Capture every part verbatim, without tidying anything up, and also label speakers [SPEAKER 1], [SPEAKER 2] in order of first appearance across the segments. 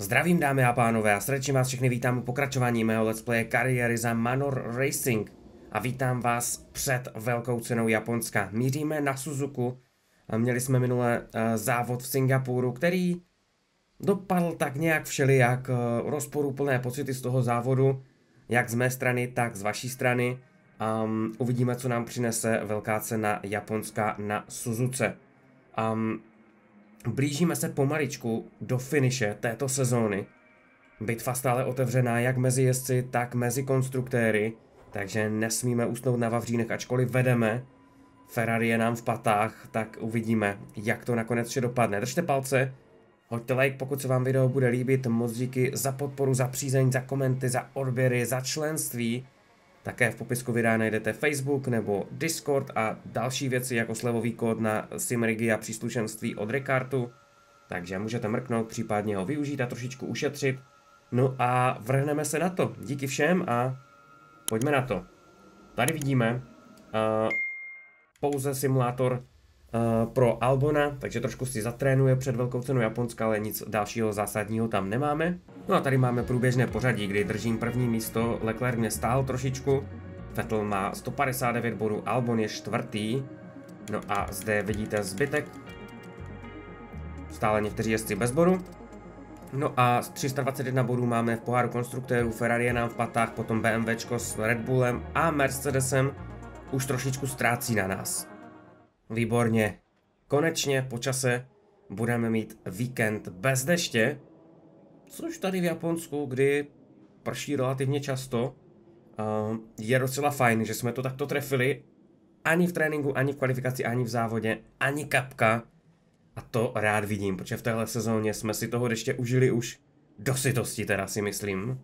[SPEAKER 1] Zdravím dámy a pánové a srdečně vás všechny vítám u pokračování mého let's playe kariéry za Manor Racing a vítám vás před velkou cenou Japonska. Míříme na Suzuku a měli jsme minule uh, závod v Singapuru, který dopadl tak nějak všelijak, uh, rozporuplné pocity z toho závodu, jak z mé strany, tak z vaší strany. Um, uvidíme, co nám přinese velká cena Japonska na Suzuce. Um, Blížíme se pomaličku do finiše této sezóny. Bitva stále otevřená jak mezi jezdci, tak mezi konstruktéry, takže nesmíme usnout na vavřínech, ačkoliv vedeme. Ferrari je nám v patách, tak uvidíme, jak to nakonec vše dopadne. Držte palce, hoďte like, pokud se vám video bude líbit, moc díky za podporu, za přízeň, za komenty, za odběry, za členství. Také v popisku videa najdete Facebook nebo Discord a další věci jako slevový kód na Simrigi a příslušenství od Rekartu. Takže můžete mrknout, případně ho využít a trošičku ušetřit. No a vrhneme se na to. Díky všem a pojďme na to. Tady vidíme uh, pouze simulátor uh, pro Albona, takže trošku si zatrénuje před velkou cenou Japonska, ale nic dalšího zásadního tam nemáme. No a tady máme průběžné pořadí, kdy držím první místo, Leclerc mě stál trošičku, Vettel má sto padesát devět bodů, Albon je čtvrtý, no a zde vidíte zbytek, stále někteří jezdci bez bodu. No a z tři sta dvacet jedna bodů máme v poháru konstruktérů, Ferrari je nám v patách, potom BMWčko s Red Bullem a Mercedesem už trošičku ztrácí na nás. Výborně, konečně po čase budeme mít víkend bez deště, což tady v Japonsku, kdy prší relativně často, uh, je docela fajn, že jsme to takto trefili. Ani v tréninku, ani v kvalifikaci, ani v závodě, ani kapka. A to rád vidím, protože v téhle sezóně jsme si toho deště užili už do sytosti, teda si myslím.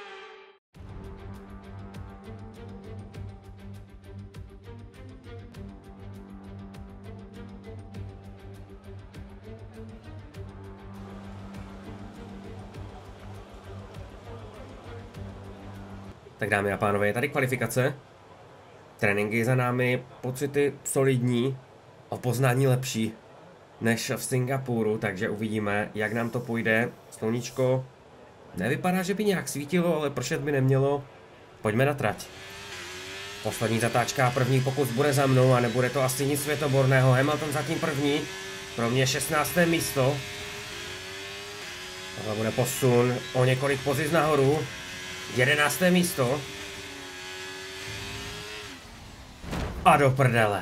[SPEAKER 1] Tak dámy a pánové, je tady kvalifikace, tréninky za námi, pocity solidní, o poznání lepší než v Singapuru, takže uvidíme, jak nám to půjde. Sluníčko nevypadá, že by nějak svítilo, ale pršet by nemělo. Pojďme na trať. Poslední zatáčka, první pokus bude za mnou a nebude to asi nic světoborného. Hamilton zatím první, pro mě šestnácté místo. Tohle bude posun o několik pozic nahoru. jedenácté místo. A do prdele.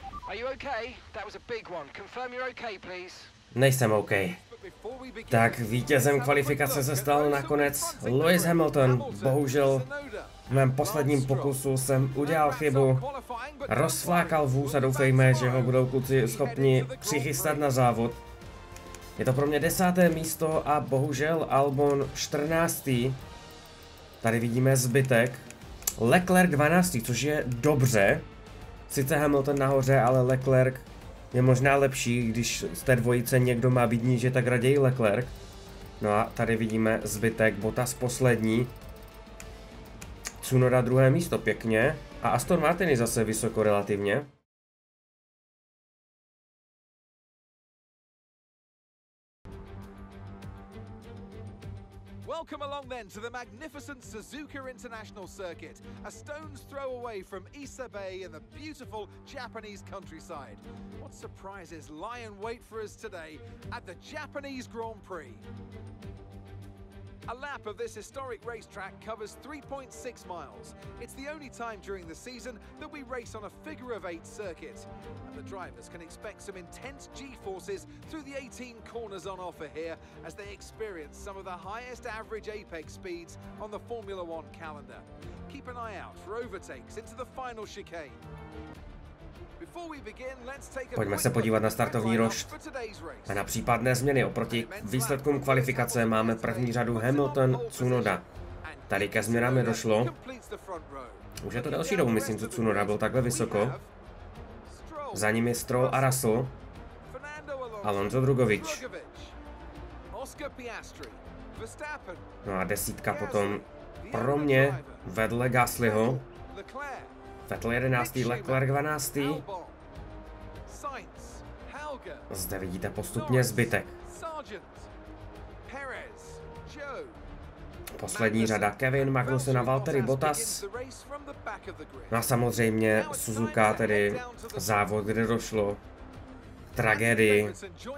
[SPEAKER 1] Nejsem OK. Tak vítězem kvalifikace se stal nakonec Lewis Hamilton. Bohužel v mém posledním pokusu jsem udělal chybu. Rozflákal vůz a doufejme, že ho budou kluci schopni přichystat na závod. Je to pro mě desáté místo a bohužel Albon čtrnáctý. Tady vidíme zbytek. Leclerc dvanáctý, což je dobře. Sice Hamilton nahoře, ale Leclerc je možná lepší, když z té dvojice někdo má být níže, tak raději Leclerc. No a tady vidíme zbytek, Bottas poslední. Tsunoda druhé místo, pěkně. A Aston Martin je zase vysoko relativně.
[SPEAKER 2] Welcome along then to the magnificent Suzuka International Circuit, a stone's throw away from Ise Bay in the beautiful Japanese countryside. What surprises lie in wait for us today at the Japanese Grand Prix? A lap of this historic racetrack covers three point six miles. It's the only time during the season that we race on a figure of eight circuit. And the drivers can expect some intense G-forces through the eighteen corners on offer here as they experience some of the highest average apex speeds on the Formula One calendar. Keep an eye out for overtakes into the final chicane.
[SPEAKER 1] Pojďme se podívat na startovní rošt a na případné změny. Oproti výsledkům kvalifikace máme první řadu Hamilton, Tsunoda. Tady ke změnám nedošlo. Už je to další dobu, myslím, že Tsunoda byl takhle vysoko. Za nimi Stroll a Russell. Alonso Drugovič. No a desítka potom pro mě vedle Gaslyho. Vettel jedenáctý, Leclerc dvanáctý. Zde vidíte postupně zbytek. Poslední řada Kevin Magnussen a Valtteri Bottas. No a samozřejmě Suzuka, tedy závod, kde došlo k tragédii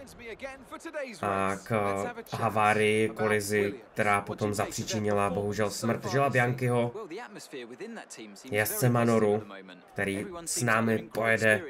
[SPEAKER 1] a k havárii, kolizi, která potom zapříčinila bohužel smrt Gilles Bianchiho, jezdce Manoru, který s námi pojede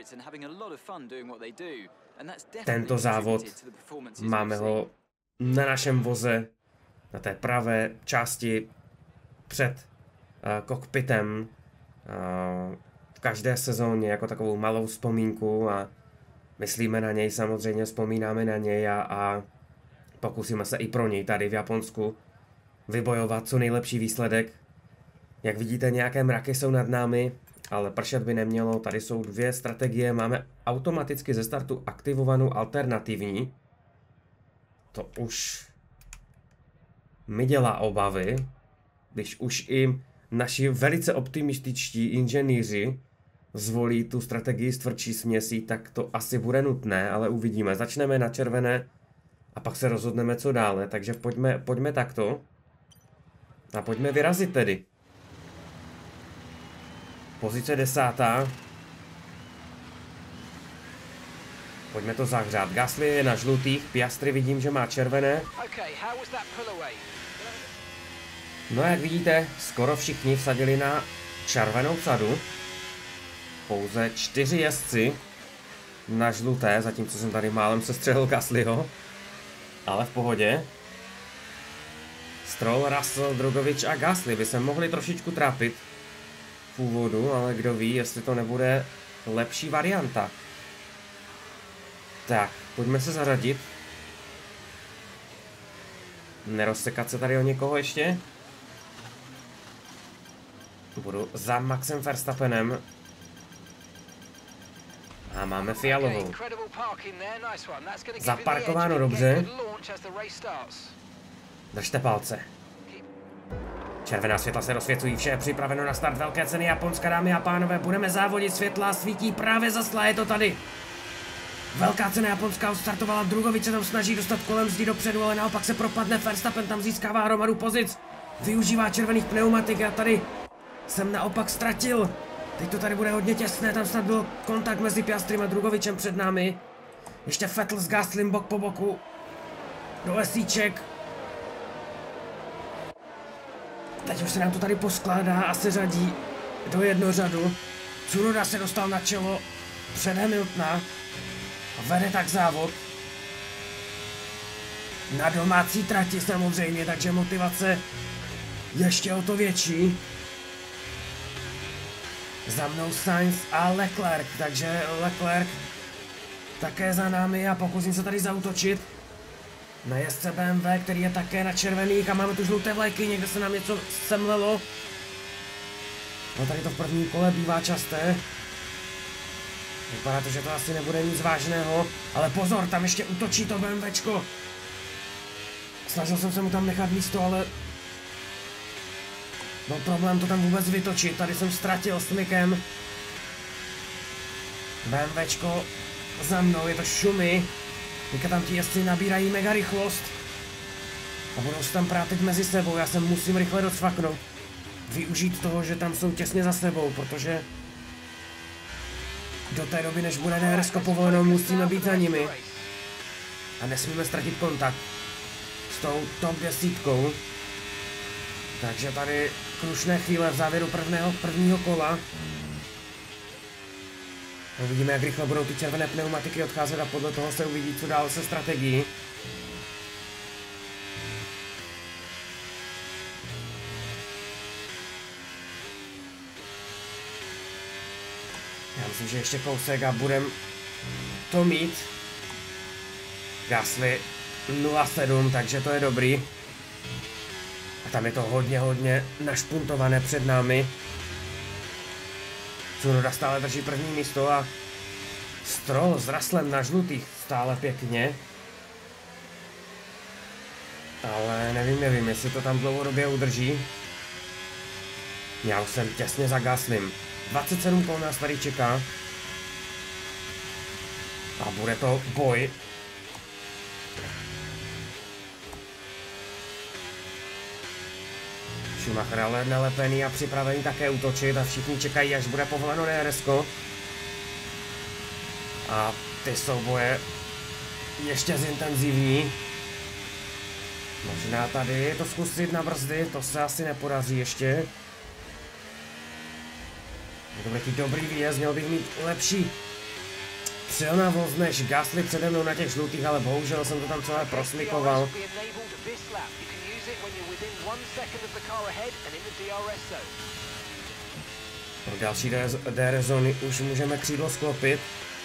[SPEAKER 1] tento závod. Máme ho na našem voze, na té pravé části před uh, kokpitem uh, v každé sezóně jako takovou malou vzpomínku a myslíme na něj, samozřejmě vzpomínáme na něj a, a pokusíme se i pro něj tady v Japonsku vybojovat co nejlepší výsledek. Jak vidíte, nějaké mraky jsou nad námi, ale pršet by nemělo. Tady jsou dvě strategie, máme automaticky ze startu aktivovanou alternativní. To už mi dělá obavy, když už i naši velice optimističtí inženýři zvolí tu strategii s tvrdší směsí, tak to asi bude nutné, ale uvidíme. Začneme na červené a pak se rozhodneme, co dále. Takže pojďme, pojďme takto. A pojďme vyrazit tedy. Pozice desátá. Pojďme to zahřát. Gasly je na žlutých, Piastri vidím, že má červené. No jak vidíte, skoro všichni vsadili na červenou sadu. Pouze čtyři jezdci na žluté, zatímco jsem tady málem sestřelil Gaslyho. Ale v pohodě. Stroll, Russell, Drugovič a Gasly by se mohli trošičku trápit v úvodu, ale kdo ví, jestli to nebude lepší varianta. Tak, pojďme se zařadit. Nerozsekat se tady o někoho ještě. Budu za Maxem Verstappenem. A máme fialovou. Zaparkováno dobře. Držte palce. Červená světla se rozsvěcují, vše je připraveno na start velké ceny Japonska, dámy a pánové. Budeme závodit, světla svítí právě zasla, je to tady. Velká cena Japonska odstartovala, Drugovič se tam snaží dostat kolem zdi dopředu, ale naopak se propadne, Verstappen tam získává hromadu pozic. Využívá červených pneumatik a tady jsem naopak ztratil. Teď to tady bude hodně těsné, tam snad byl kontakt mezi Piastrem a Drugovičem před námi. Ještě Vettel s Gaslym bok po boku. Do lesíček. Teď už se nám to tady poskládá a se řadí do jednořadu. Tsunoda se dostal na čelo před Hamiltona a vede tak závod. Na domácí trati samozřejmě, takže motivace ještě o to větší. Za mnou Sainz a Leclerc, takže Leclerc také za námi a pokusím se tady zaútočit na jezdce B M W, který je také na červených a máme tu žluté vlajky, někde se nám něco semlelo. No tady to v prvním kole bývá časté. Vypadá to, že to asi nebude nic vážného, ale pozor, tam ještě útočí to BMWčko. Snažil jsem se mu tam nechat místo, ale no problém to tam vůbec vytočit, tady jsem ztratil s Mikem. BMWčko za mnou, je to šumy. Teďka tam ti jezdci nabírají mega rychlost. A budou se tam prát teď mezi sebou, já se musím rychle docvaknout. Využít toho, že tam jsou těsně za sebou, protože do té doby, než bude D R S povoleno, musíme být za nimi. A nesmíme ztratit kontakt s tou top desítkou. Takže tady krušné chvíle v závěru prvného, prvního kola. Uvidíme, jak rychle budou ty červené pneumatiky odcházet a podle toho se uvidí, co dál se strategií. Já myslím, že ještě kousek a budem to mít. Gasly nula sedm, takže to je dobrý. A tam je to hodně, hodně našpuntované před námi. Tsunoda stále drží první místo a Stroll s Russellem na žlutých stále pěkně. Ale nevím, nevím, jestli to tam dlouhodobě udrží. Já už jsem těsně za Gaslym. dvacet sedm kol nás tady čeká. A bude to boj. Schumacher ale nalepený a připravený také útočit a všichni čekají, až bude povoleno D R S ko. A ty souboje ještě zintenzivní. Možná tady to zkusit na brzdy, to se asi nepodaří ještě. To bude dobrý výjezd, měl bych mít lepší přilnavost než Gasly přede mnou na těch žlutých, ale bohužel jsem to tam celé prosmikoval. Pro další D R S zóny už můžeme křídlo sklopit.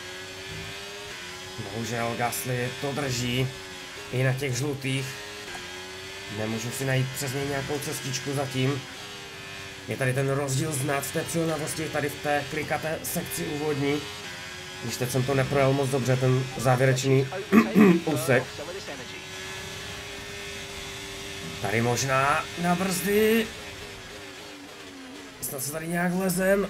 [SPEAKER 1] Bohužel Gasly to drží i na těch žlutých. Nemůžu si najít přes něj nějakou cestičku zatím. Je tady ten rozdíl znát v té přilnavosti, tady v té klikaté sekci úvodní. Když teď jsem to neprojel moc dobře, ten závěrečný úsek. Tady možná na brzdy. Snad se tady nějak vlezem.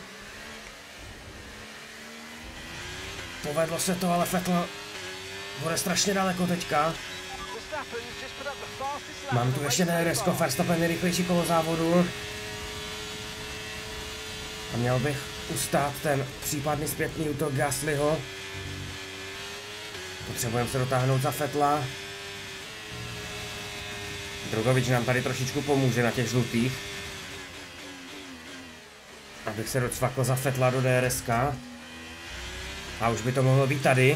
[SPEAKER 1] Povedlo se to, ale Vettel bude strašně daleko teďka. Mám tu ještě D R S ko, Verstappen nejrychlejší kolo závodu. A měl bych ustát ten případný zpětný útok Gaslyho. Potřebujeme se dotáhnout za Vettela. Drugovič nám tady trošičku pomůže na těch žlutých. Abych se docvakl za Vettela do D R S ka. A už by to mohlo být tady.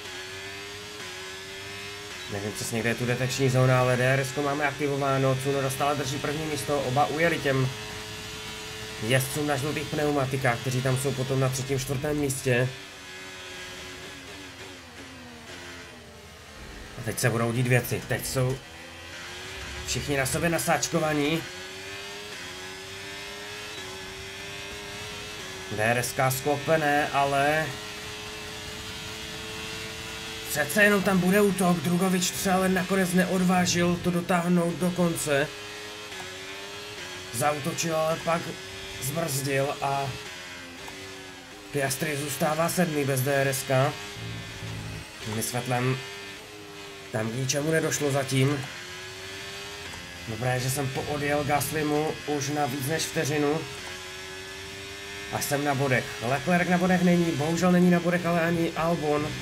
[SPEAKER 1] Nevím přesně, kde je tu detekční zóna, ale D R S ko máme aktivováno. Tsunoda stále drží první místo, oba ujeli těm jezdcům na žlutých pneumatikách, kteří tam jsou potom na třetím, čtvrtém místě. A teď se budou dít věci. Teď jsou všichni na sobě nasáčkovaní. D R S ka sklopené, ale přece jenom tam bude útok. Drugovič se ale nakonec neodvážil to dotáhnout do konce. Zaútočil, ale pak zbrzdil a Piastri zůstává sedmý bez D R S ka. My s Vettelem tam k ničemu nedošlo zatím. Dobré, že jsem poodjel Gaslymu už na víc než vteřinu. A jsem na bodech. Leclerc na bodech není, bohužel není na bodech, ale ani Albon.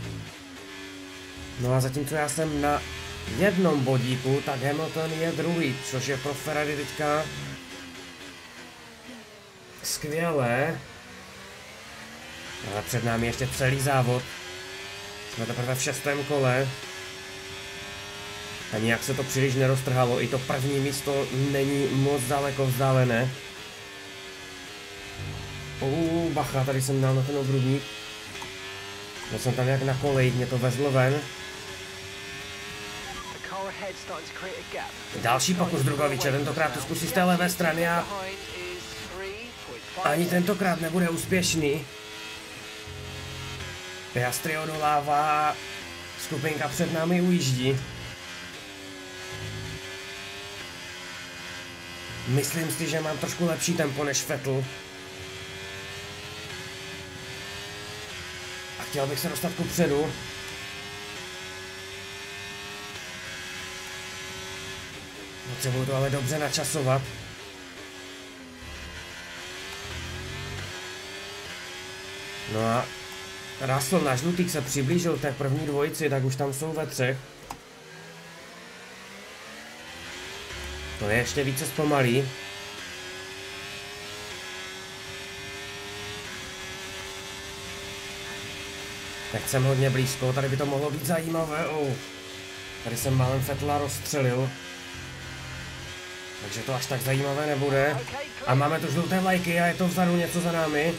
[SPEAKER 1] No a zatímco já jsem na jednom bodíku, tak Hamilton je druhý, což je pro Ferrari teďka skvělé. Ale před námi ještě celý závod. Jsme teprve v šestém kole. A nijak se to příliš neroztrhalo, i to první místo není moc daleko vzdálené. Uuu, bacha, tady jsem dal na ten obrubník. Byl jsem tam jak na koleji, mě to vezlo ven. Další pokus Drugoviče, tentokrát to zkusí z té levé strany a ani tentokrát nebude úspěšný. Piastri odolává, skupinka před námi ujíždí. Myslím si, že mám trošku lepší tempo než Vettel. A chtěl bych se dostat kupředu. Potřebuju to ale dobře načasovat. No a Russell na žlutých se přiblížil té první dvojici, tak už tam jsou ve třech. To je ještě více zpomalý. Teď jsem hodně blízko, tady by to mohlo být zajímavé. Oh. Tady jsem málem Vettela rozstřelil. Takže to až tak zajímavé nebude. A máme tu žluté vlajky a je to vzadu něco za námi.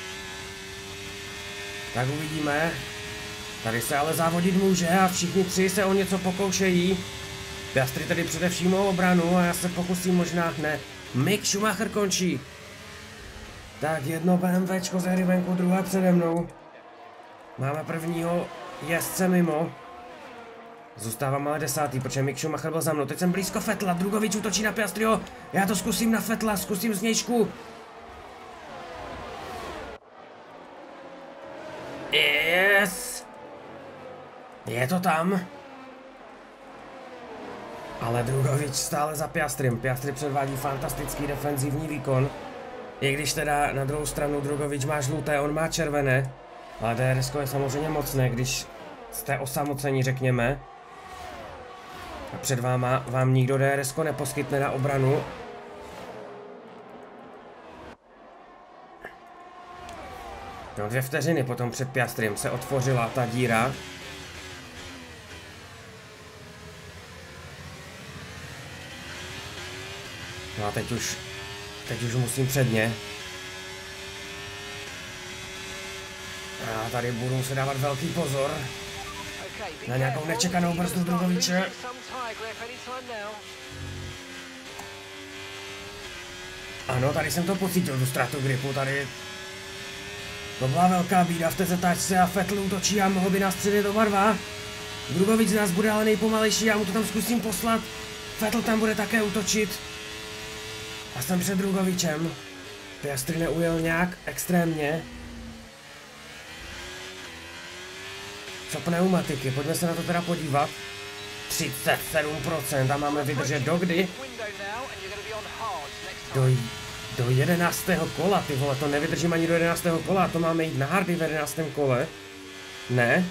[SPEAKER 1] Tak uvidíme. Tady se ale závodit může a všichni tři se o něco pokoušejí. Piastri tady především o obranu a já se pokusím možná ne. Mick Schumacher končí. Tak jedno BMWčko ze hry venku, druhé přede mnou. Máme prvního jezdce mimo. Zůstávám ale desátý, protože Mick Schumacher byl za mnou. Teď jsem blízko Vettela, Drugovič útočí na Piastriho. Já to zkusím na Vettela, zkusím znějšku. Yes! Je to tam. Ale Drugovič stále za Piastrym. Piastry předvádí fantastický defenzivní výkon. I když teda na druhou stranu Drugovič má žluté, on má červené. Ale D R S je samozřejmě mocné, když jste osamocení, řekněme. A před váma vám nikdo D R S neposkytne na obranu. No, dvě vteřiny potom před Piastrym se otvořila ta díra. No a teď už, teď už musím předně. A tady budu se dávat velký pozor na nějakou nečekanou brzdu Drugoviče. Ano, tady jsem to pocítil, tu ztrátu gripu, tady to byla velká bída v té zatáčce a Vettel útočí a mohl by nás předjet oba dva. Drugovič z nás bude ale nejpomalejší, já mu to tam zkusím poslat. Vettel tam bude také útočit. A jsem před Drugovičem. Piastry neujel nějak extrémně. Co pneumatiky, pojďme se na to teda podívat. třicet sedm procent a máme vydržet do kdy? Do, do jedenáctého kola, ty vole, to nevydržím ani do jedenáctého kola, to máme jít na hardy v jedenáctém kole. Ne?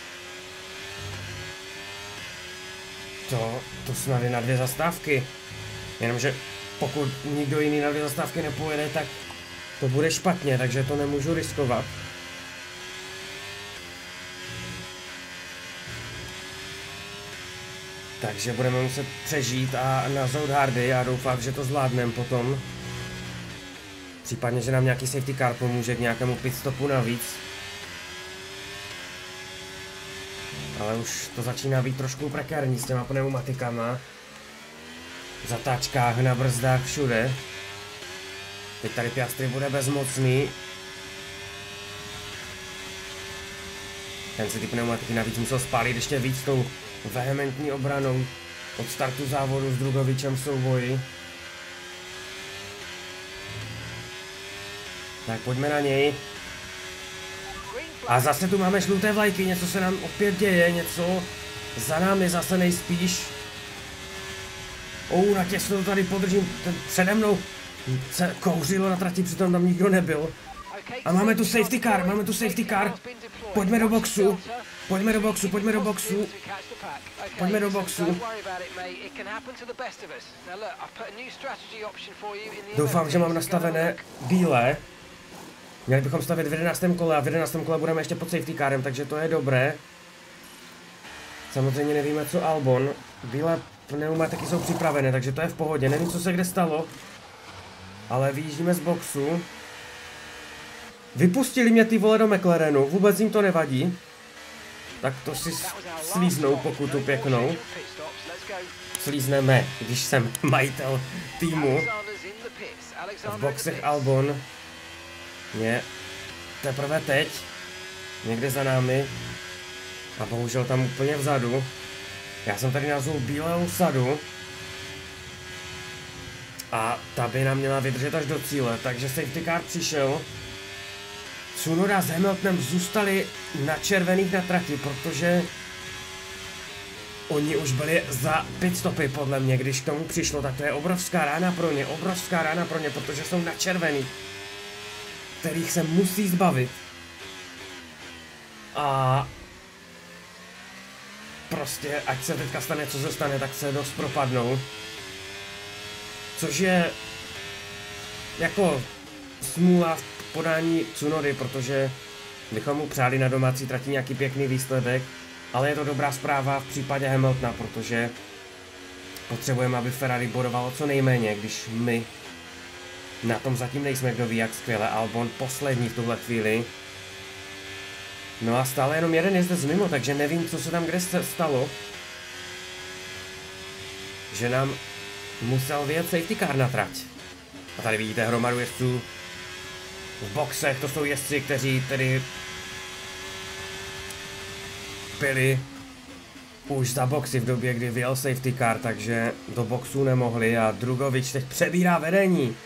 [SPEAKER 1] To, to snad je na dvě zastávky. Jenomže pokud nikdo jiný na dvě zastávky nepojede, tak to bude špatně, takže to nemůžu riskovat. Takže budeme muset přežít a nazout hardy a doufám, že to zvládneme potom. Případně, že nám nějaký safety car pomůže k nějakému pitstopu navíc. Ale už to začíná být trošku prekérní s těma pneumatikama. V zatáčkách, na brzdách, všude. Teď tady Piastry bude bezmocný. Ten si ty pneumatiky navíc musel spálit ještě víc tou vehementní obranou od startu závodu s Drugovičem v souboji. Tak pojďme na něj. A zase tu máme žluté vlajky, něco se nám opět děje, něco za námi zase nejspíš. Ou, natěsno to tady podržím, ten přede mnou se kouřilo na trati, přitom tam nikdo nebyl. A máme tu safety car, máme tu safety car. Pojďme do boxu, pojďme do boxu, pojďme do boxu. Pojďme do boxu. Doufám, že mám nastavené bílé. Měli bychom stavit v jedenáctém kole a v jedenáctém kole budeme ještě pod safety carem, takže to je dobré. Samozřejmě nevíme, co Albon. Bílé pneumatiky jsou připravené, takže to je v pohodě. Nevím, co se kde stalo, ale vyjíždíme z boxu. Vypustili mě ty vole do McLarenu, vůbec jim to nevadí. Tak to si slíznou pokutu pěknou. Slízneme, když jsem majitel týmu. V boxech Albon je teprve teď, někde za námi. A bohužel tam úplně vzadu. Já jsem tady nazval bílou sadu. A ta by nám měla vydržet až do cíle, takže safety car přišel. Tsunoda s Hamiltonem zůstali na červených na trati, protože oni už byli za pitstopy podle mě, když k tomu přišlo, tak to je obrovská rána pro ně, obrovská rána pro ně, protože jsou na červených, kterých se musí zbavit. A prostě, ať se teďka stane, co se stane, tak se dost propadnou. Což je jako smůla v podání Tsunody, protože bychom mu přáli na domácí trati nějaký pěkný výsledek, ale je to dobrá zpráva v případě Hamiltona, protože potřebujeme, aby Ferrari bodovalo co nejméně, když my na tom zatím nejsme, kdo ví jak skvěle. Albon poslední v tuhle chvíli. No a stále jenom jeden jezdec mimo, takže nevím, co se tam kde stalo. Že nám musel vyjet safety car na trať. A tady vidíte hromadu jezdců v boxech, to jsou jezdci, kteří tedy byli už za boxy v době, kdy vyjel safety car, takže do boxů nemohli a Drugovič teď přebírá vedení.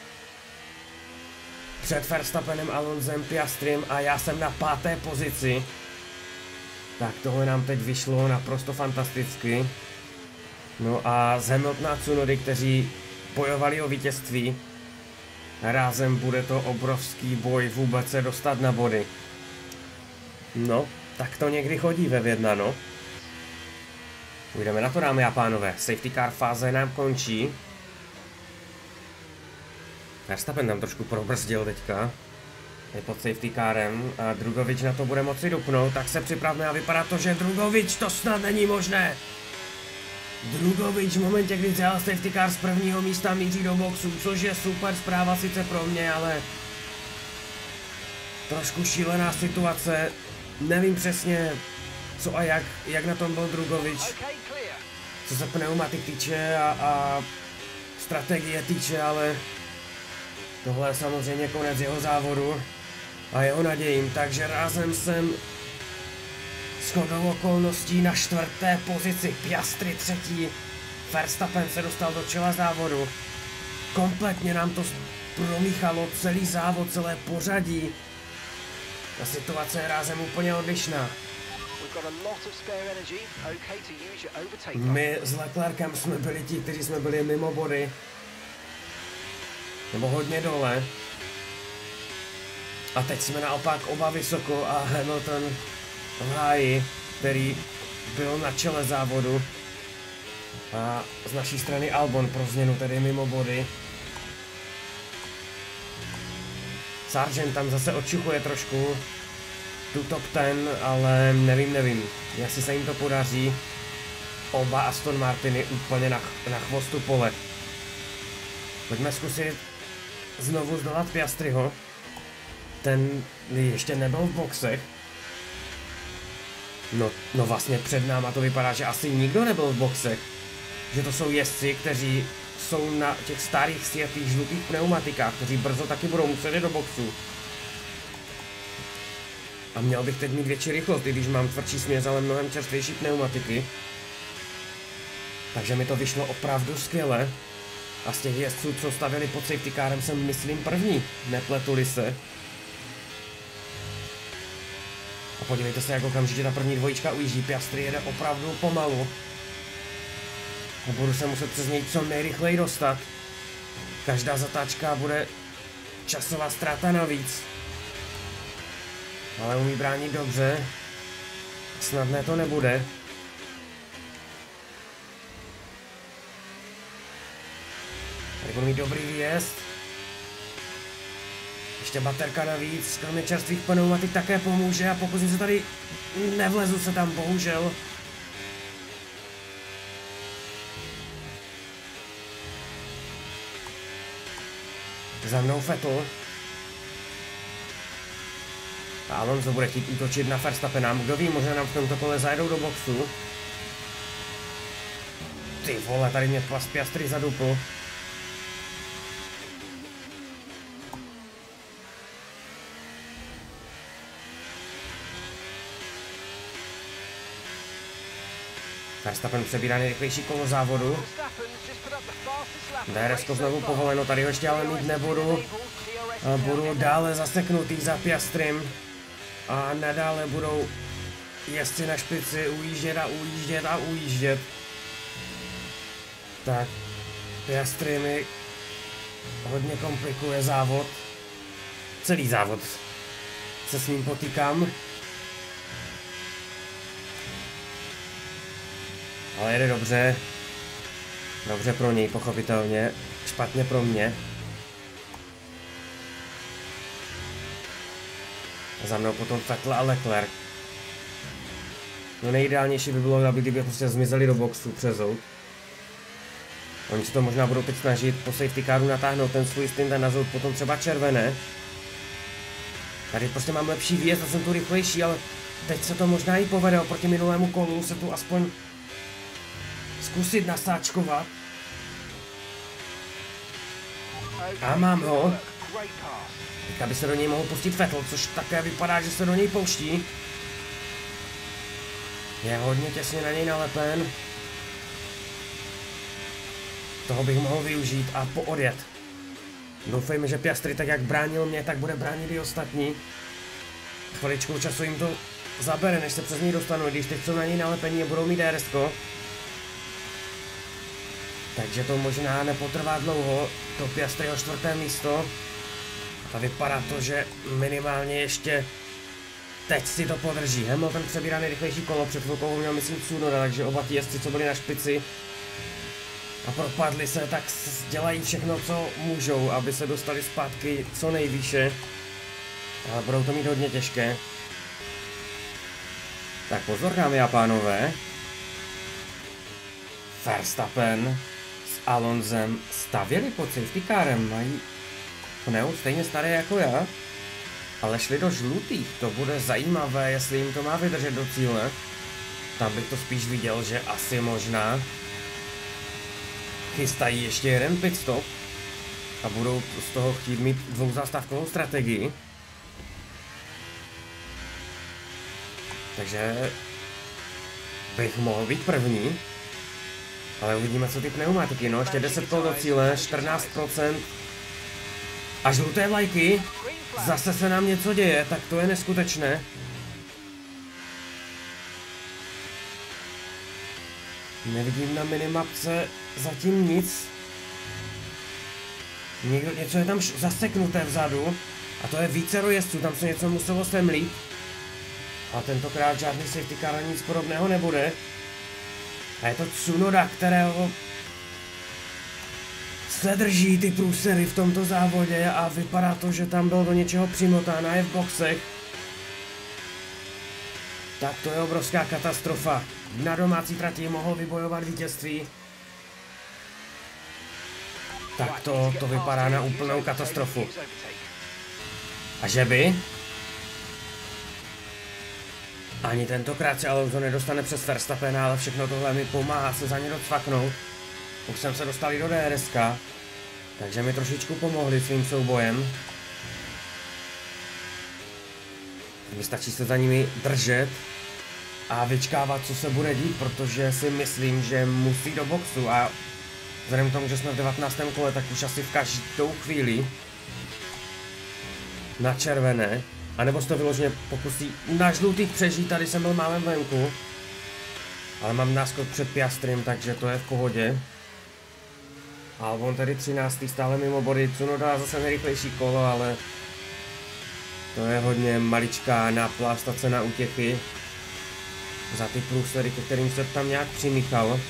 [SPEAKER 1] Před Verstappenem, Alonsem, Piastrym a já jsem na páté pozici. Tak tohle nám teď vyšlo naprosto fantasticky. No a z Hamiltona a Tsunody, kteří bojovali o vítězství, rázem bude to obrovský boj vůbec se dostat na body. No, tak to někdy chodí ve Vědna, no. Půjdeme na to, dámy a pánové. Safety car fáze nám končí. Verstappen tam trošku probrzdil teďka. Je pod safety carem a Drugovič na to bude moci dupnout, tak se připravme a vypadá to, že Drugovič, to snad není možné. Drugovič v momentě, kdy dělal safety car z prvního místa, míří do boxu, což je super zpráva sice pro mě, ale trošku šílená situace. Nevím přesně, co a jak, jak na tom byl Drugovič, co se pneumatik týče a, a strategie týče, ale tohle je samozřejmě konec jeho závodu a jeho nadějím, takže rázem jsem shodou okolností na čtvrté pozici, Piastri třetí, Verstappen se dostal do čela závodu, kompletně nám to promíchalo celý závod, celé pořadí. Ta situace je rázem úplně odlišná. My s Leclerkem jsme byli ti, kteří jsme byli mimo body. Nebo hodně dole. A teď jsme naopak oba vysoko a Hamilton v háji, který byl na čele závodu. A z naší strany Albon pro změnu tedy mimo body. Sargent tam zase odčuchuje trošku tu top ten, ale nevím, nevím, jestli se jim to podaří. Oba Aston Martiny úplně na, na chvostu pole. Pojďme zkusit znovu zdolat Piastriho. Ten ještě nebyl v boxech. No, no vlastně před náma to vypadá, že asi nikdo nebyl v boxech. Že to jsou jezdci, kteří jsou na těch starých světlých žlutých pneumatikách, kteří brzo taky budou muset jít do boxu. A měl bych teď mít větší rychlost, i když mám tvrdší směs, ale mnohem čerstvější pneumatiky. Takže mi to vyšlo opravdu skvěle. A z těch jezdců, co stavili pod safety carem, jsem myslím první. Nepletuli se. A podívejte se, jak okamžitě ta první dvojička ujíždí. Piastri jede opravdu pomalu. A budu se muset přes něj co nejrychleji dostat. Každá zatáčka bude časová ztráta navíc. Ale umí bránit dobře. Snadné to nebude. Tady budu mít dobrý výjezd. Ještě baterka navíc, kromě čerstvých pneumatik také pomůže a pokusím se tady, nevlezu se tam bohužel. Za mnou Vettel. A Alonso bude chtít útočit na Verstappena, kdo ví, možná nám v tomto kole zajedou do boxu. Ty vole, tady mě pas Piastri zadupl. Verstappen přebírá nejrychlejší kolo závodu. D R S ko znovu povoleno, tady ho ještě ale mít nebudu. Budu dále zaseknutý za Piastrim. A nadále budou jezdci na špici ujíždět a ujíždět a ujíždět. Tak, Piastri mi hodně komplikuje závod. Celý závod se s ním potýkám. Ale jede dobře. Dobře pro něj, pochopitelně. Špatně pro mě. A za mnou potom Vettel a Leclerc. No nejideálnější by bylo, aby kdyby prostě zmizeli do boxu přes out. Oni si to možná budou teď snažit po safety caru natáhnout ten svůj stint a nazvat potom třeba červené. Tady prostě mám lepší výjezd a jsem tu rychlejší, ale teď se to možná i povede oproti minulému kolu, se tu aspoň zkusit nasáčkovat. A mám ho. Teď by se do něj mohl pustit Vettel, což také vypadá, že se do něj pouští. Je hodně těsně na něj nalepen. Toho bych mohl využít a poodjet. Doufejme, že Piastri tak jak bránil mě, tak bude bránit i ostatní. Chviličkou času jim to zabere, než se přes něj dostanu, když teď jsou na něj nalepení a budou mít D R S ko. Takže to možná nepotrvá dlouho, to Piastriho čtvrté místo. A vypadá to, že minimálně ještě teď si to podrží. Hamilton přebírá nejrychlejší kolo, před chvilkou měl myslím Tsunoda, takže oba ti jezdci, co byli na špici a propadli se, tak dělají všechno, co můžou, aby se dostali zpátky co nejvýše. Ale budou to mít hodně těžké. Tak pozor, dámy a pánové. Verstappen s Alonsem stavěli pod safety carem, mají pneu stejně staré jako já, ale šli do žlutých. To bude zajímavé, jestli jim to má vydržet do cíle. Tam bych to spíš viděl, že asi možná chystají ještě jeden pitstop a budou z toho chtít mít dvouzastávkovou strategii. Takže bych mohl být první, ale uvidíme, co ty pneumatiky. No, ještě deset kol do cíle, čtrnáct procent a žluté vlajky. Zase se nám něco děje, tak to je neskutečné. Nevidím na minimapce zatím nic. Někdo, něco je tam zaseknuté vzadu a to je vícero jezdců, tam se něco muselo semlít. A tentokrát žádný safety car ani nic podobného nebude. A je to Tsunoda, kterého se drží ty průsery v tomto závodě a vypadá to, že tam byl do něčeho přimotán a je v boxech. Tak to je obrovská katastrofa. Na domácí trati mohl vybojovat vítězství. Tak to, to vypadá na úplnou katastrofu. A že by? Ani tentokrát se Alonso nedostane přes Verstappena, ale všechno tohle mi pomáhá se za ně docvaknout. Už jsem se dostali do D R S ka, takže mi trošičku pomohli svým soubojem. Mi stačí se za nimi držet a vyčkávat, co se bude dít, protože si myslím, že musí do boxu a vzhledem k tomu, že jsme v devatenáctém kole, tak už asi v každou chvíli na červené. A nebo se to vyloženě pokusí na žlutých přežít, tady jsem byl málem venku. Ale mám náskok před Piastrem, takže to je v pohodě. Albon tedy třináctý stále mimo body, Tsunoda zase nejrychlejší kolo, ale to je hodně maličká náplast a cena útěchy za ty průsery, ke kterým se tam nějak přimíchal.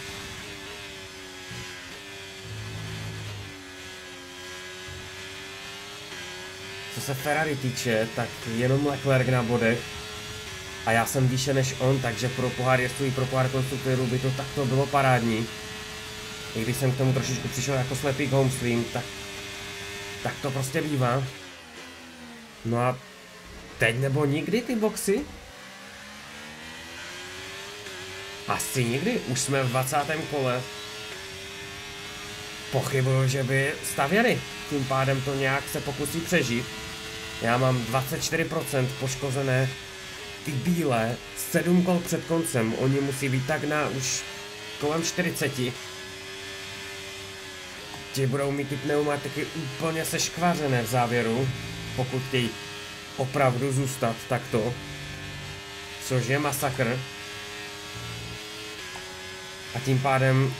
[SPEAKER 1] Co se Ferrari týče, tak jenom Leclerc na bodech a já jsem výše než on, takže pro pohár jezdců i pro pohár konstruktorů by to takto bylo parádní. I když jsem k tomu trošičku přišel jako slepý k homestream, tak, tak to prostě bývá. No a teď nebo nikdy ty boxy? Asi nikdy, už jsme v dvacátém kole. Pochybuju, že by stavěli, tím pádem to nějak se pokusí přežít. Já mám dvacet čtyři procent poškozené ty bílé, sedm kol před koncem, oni musí být tak na už kolem čtyřiceti. Ti budou mít ty pneumatiky úplně seškvařené v závěru, pokud chtějí opravdu zůstat takto, což je masakr. A tím pádem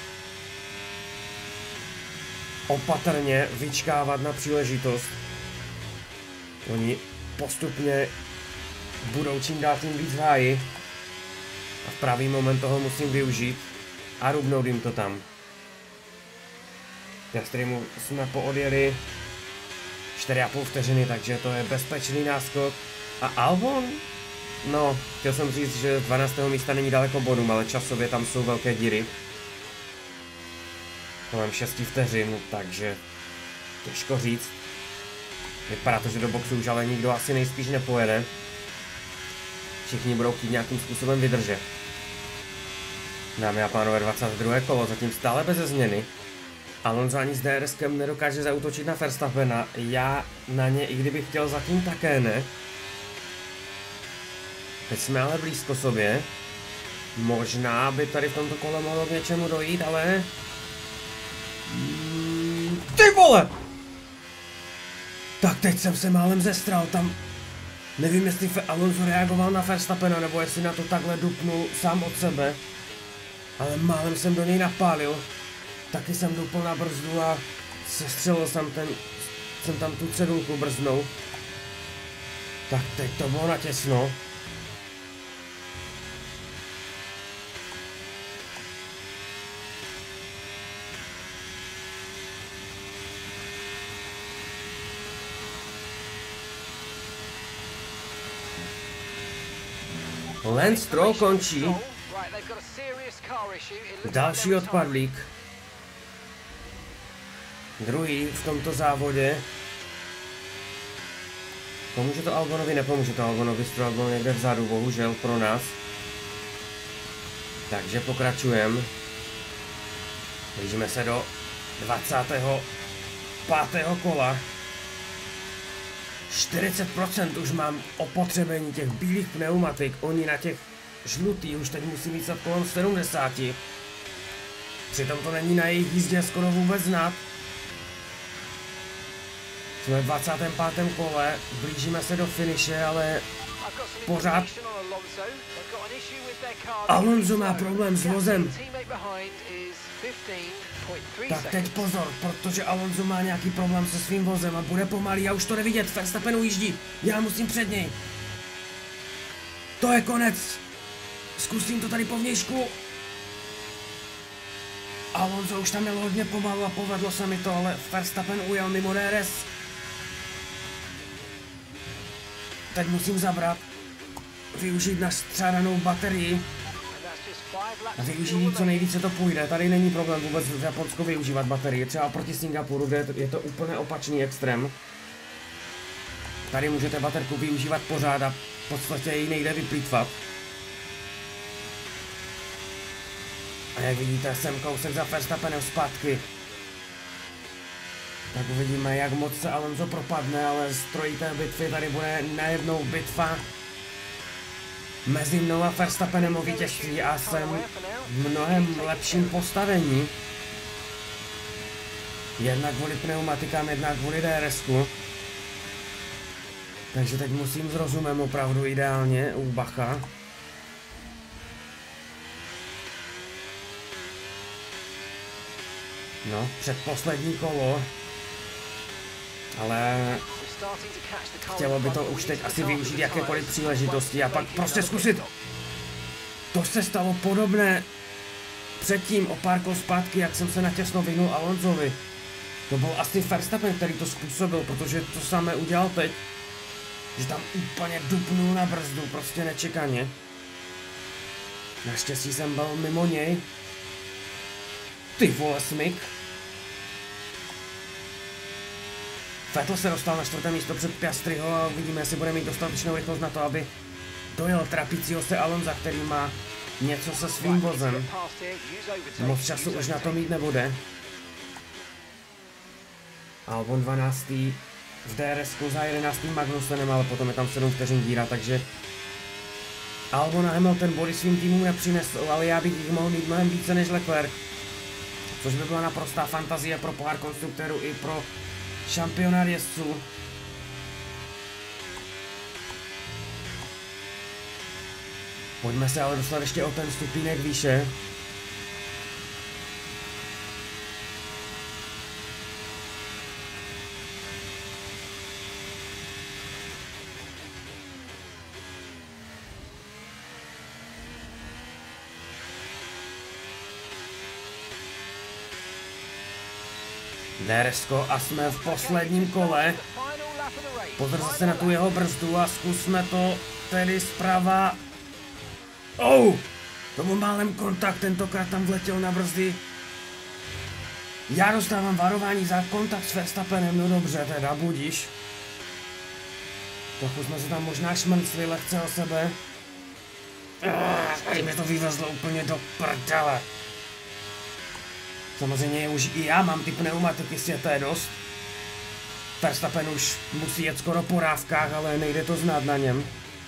[SPEAKER 1] opatrně vyčkávat na příležitost. Oni postupně budou čím dál tím víc v háji a v pravý moment toho musím využít a rubnout jim to tam. Piastrimu jsme poodjeli čtyři a půl vteřiny, takže to je bezpečný náskok. A Albon? No, chtěl jsem říct, že z dvanáctého místa není daleko bodům, ale časově tam jsou velké díry. Kolem šesti vteřin, takže těžko říct. Vypadá to, že do boxu už ale nikdo asi nejspíš nepojede. Všichni budou chtít nějakým způsobem vydržet. Dámy a pánové, dvacáté druhé kolo, zatím stále bez změny. Alonso ani s D R S kem nedokáže zaútočit na Verstappena. Já na ně, i kdybych chtěl, zatím také ne. Teď jsme ale blízko sobě. Možná by tady v tomto kole mohlo k něčemu dojít, ale... Mm, ty vole! Tak teď jsem se málem zestral, tam... Nevím, jestli Alonso reagoval na Verstappena, nebo jestli na to takhle dupnul sám od sebe. Ale málem jsem do něj napálil. taky jsem dupl na brzdu a sestřelil jsem, ten, jsem tam tu cedulku brzdnou. Tak teď to bylo natěsno. Lance Stroll končí. Další odpadlík. Druhý v tomto závodě. Pomůže to Albonovi? Nepomůže to Albonovi, Stroll byl někde vzadu, bohužel pro nás. Takže pokračujeme. Blížíme se do dvacátého pátého kola. čtyřicet procent už mám opotřebení těch bílých pneumatik, oni na těch žlutý už teď musí mít kolem sedmdesát. Přitom to není na jejich jízdě skoro vůbec znát. Jsme v dvacátém pátém kole, blížíme se do finiše, ale pořád Alonso má problém s vozem. Tak teď pozor, protože Alonso má nějaký problém se svým vozem a bude pomalý a už to jde vidět, Verstappen ujíždí, já musím před něj. To je konec. Zkusím to tady po vnějšku. Alonso už tam měl hodně pomalu a povedlo se mi to, ale Verstappen ujel mimo D R S. Teď musím zabrat, využít nastřádanou baterii a využít co nejvíce to půjde. Tady není problém vůbec v Japonsku využívat baterie, třeba proti Singapuru, kde je to úplně opačný extrém. Tady můžete baterku využívat pořád a v podstatě ji nejde vyplýtvat. A jak vidíte, jsem kousek za Verstappenem zpátky. Tak uvidíme, jak moc se Alonso propadne, ale z trojité bitvy tady bude najednou bitva mezi mnou a Verstappenem o vítězství a jsem v mnohem lepším postavení. Jednak kvůli pneumatikám, jednak kvůli D R S ku. Takže teď musím s rozumem opravdu ideálně u Bacha. No, předposlední kolo. Ale chtělo by to už teď asi využít jakékoliv příležitosti a pak prostě zkusit. To se stalo podobné předtím o pár kol zpátky, jak jsem se natěsno vyhnul Alonsovi. To byl asi Verstappen, který to způsobil, protože to samé udělal teď. Že tam úplně dupnul na brzdu, prostě nečekaně. Naštěstí jsem byl mimo něj. Ty vole, smyk. Vettel se dostal na čtvrté místo před Piastriho a uvidíme, jestli bude mít dostatečnou rychlost na to, aby dojel trapícího se Alonza, který má něco se svým vozem. Moc času už na to mít nebude. Albon dvanáctý v D R S ku za jedenáctým Magnusenem, ale potom je tam sedm vteřin díra, takže Albon a Hamilton body svým týmům nepřinesl, ale já bych jich mohl mít mnohem více než Leclerc. Což by byla naprostá fantazie pro pohár konstruktérů i pro šampionát jezdců. Pojďme se ale dostat ještě o ten stupínek výše. D R S ko a jsme v posledním kole. Pozor zase na tu jeho brzdu a zkusme to tedy zprava. Oh! To byl málem kontakt, tentokrát tam vletěl na brzdy. Já dostávám varování za kontakt s Verstappenem, no dobře, teda budíš. Trochu jsme se tam možná šmrncli lehce o sebe. Tady mi to vyvezlo úplně do prdele. Samozřejmě už i já mám ty pneumatiky sjeté dost. Verstappen už musí jet skoro po rávkách, ale nejde to znát na něm.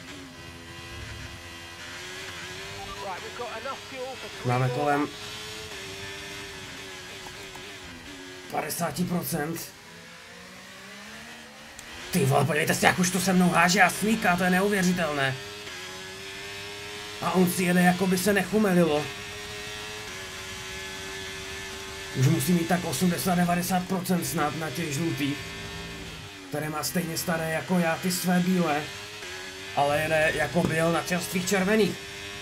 [SPEAKER 1] Máme kolem padesát procent. Ty vole, podívejte se, jak už to se mnou háže a smíká, to je neuvěřitelné. A on si jede, jako by se nechumelilo. Už musí mít tak osmdesát až devadesát procent snad na těch žlutých, které má stejně staré jako já, ty své bílé, ale jede jako byl na čerstvých červených.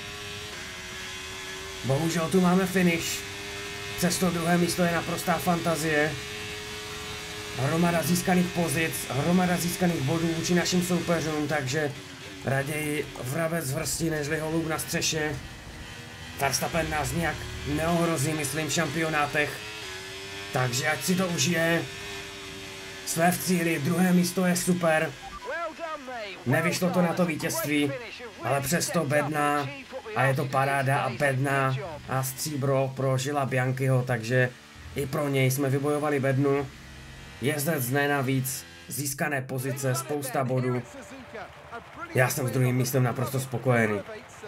[SPEAKER 1] Bohužel tu máme finish, přesto druhé místo je naprostá fantazie. Hromada získaných pozic, hromada získaných bodů vůči našim soupeřům, takže raději vrabec v hrsti nežli holub na střeše. Verstappen nás nějak neohrozí, myslím, v šampionátech, takže ať si to užije. Své v cíli, druhé místo je super. Nevyšlo to na to vítězství, ale přesto bedna a je to paráda a bedna a stříbro pro Žila Bianchiho, takže i pro něj jsme vybojovali bednu. Jezdec dne navíc, získané pozice, spousta bodů. Já jsem s druhým místem naprosto spokojený.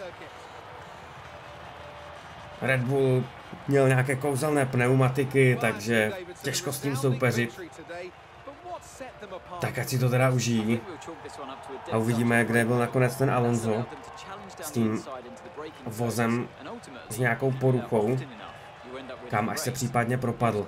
[SPEAKER 1] Red Bull měl nějaké kouzelné pneumatiky, takže těžko s tím soupeřit. Tak ať si to teda užijí. A uvidíme, kde byl nakonec ten Alonso s tím vozem s nějakou poruchou, kam až se případně propadl.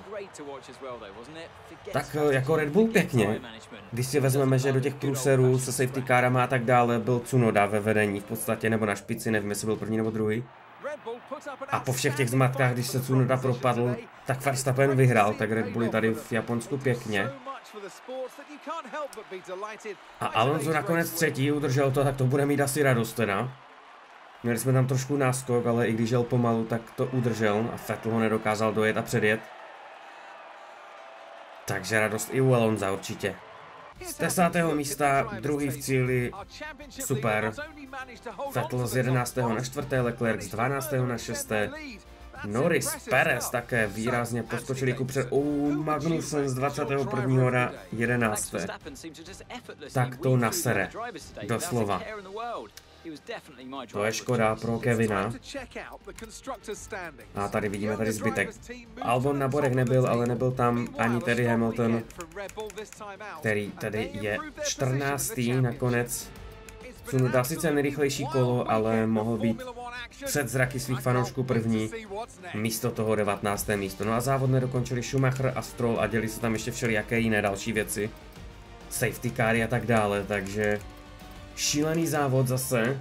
[SPEAKER 1] Tak jako Red Bull pěkně, když si vezmeme, že do těch průserů se safety carama a tak dále byl Tsunoda ve vedení v podstatě, nebo na špici, nevím, jestli byl první nebo druhý. A po všech těch zmatkách, když se Tsunoda propadl, tak Verstappen vyhrál, tak Red Bulli tady v Japonsku pěkně. A Alonso nakonec třetí, udržel to, tak to bude mít asi radost teda. Měli jsme tam trošku náskok, ale i když jel pomalu, tak to udržel a Vettel ho nedokázal dojet a předjet. Takže radost i u Alonsa určitě. Z desátého místa, druhý v cíli, super. Vettel z jedenáctého na čtvrté, Leclerc z dvanáctého na šesté. Norris, Perez také výrazně poskočili kupřed. Oh, Magnussen z dvacátého prvního na jedenácté. Tak to nasere, doslova. To je škoda pro Kevina. A tady vidíme tady zbytek. Albon na bodech nebyl, ale nebyl tam ani Tedy Hamilton, který tedy je čtrnáctý nakonec. Tsunoda sice nejrychlejší kolo, ale mohl být před zraky svých fanoušků první, místo toho devatenácté místo. No a závod nedokončili Schumacher a Stroll a děli se tam ještě všelijaké jiné další věci. Safety car a tak dále, takže šílený závod zase.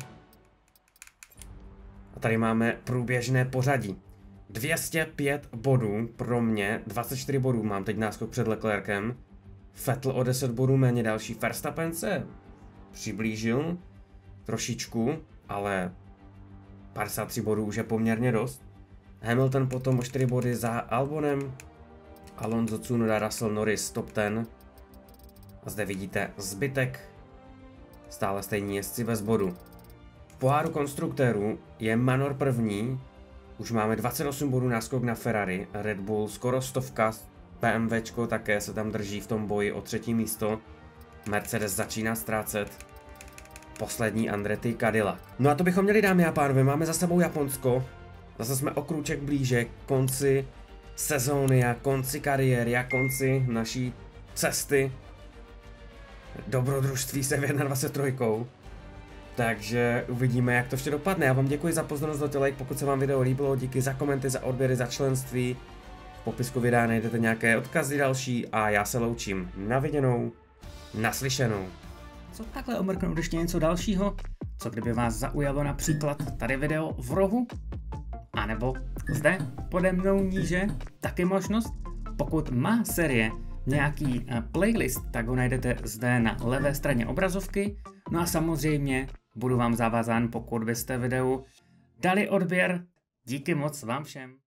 [SPEAKER 1] A tady máme průběžné pořadí. dvě stě pět bodů pro mě, dvacet čtyři bodů mám teď náskok před Leclerkem. Vettel o deset bodů méně, další. Verstappen se přiblížil trošičku, ale padesát tři bodů už je poměrně dost. Hamilton potom o čtyři body za Albonem. Alonso, Tsunoda, Russell, Norris, top deset. A zde vidíte zbytek. Stále stejní jezdci bez bodu. V poháru konstruktérů je Manor první. Už máme dvacet osm bodů náskok na Ferrari. Red Bull skoro stovka. BMWčko také se tam drží v tom boji o třetí místo. Mercedes začíná ztrácet. Poslední Andretti Cadillac. No a to bychom měli, dámy a pánové, máme za sebou Japonsko. Zase jsme o krůček blíže k konci sezóny a konci kariéry a konci naší cesty dobrodružství se v dvacet jedna. Takže uvidíme, jak to vše dopadne. Já vám děkuji za pozornost, dejte like, pokud se vám video líbilo, díky za komenty, za odběry, za členství. V popisku videa najdete nějaké odkazy další a já se loučím. Na viděnou, naslyšenou.
[SPEAKER 3] Co takhle omrknout ještě něco dalšího? Co kdyby vás zaujalo například tady video v rohu? A nebo zde pode mnou níže taky možnost? Pokud má série nějaký playlist, tak ho najdete zde na levé straně obrazovky. No a samozřejmě budu vám zavázán, pokud byste videu dali odběr. Díky moc vám všem.